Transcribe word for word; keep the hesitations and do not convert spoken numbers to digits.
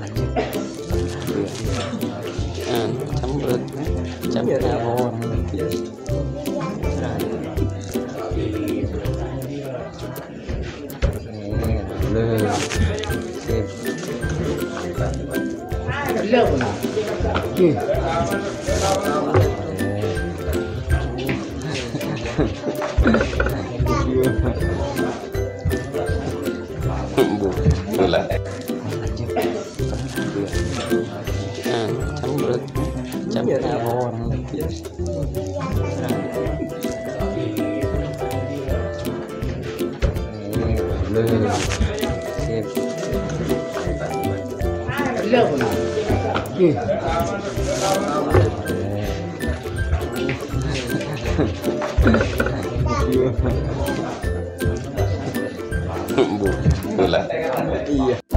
à, chấm bớt chấm nhà vô lơ bu là à, chấm bớt chấm nhà vô lơ bu là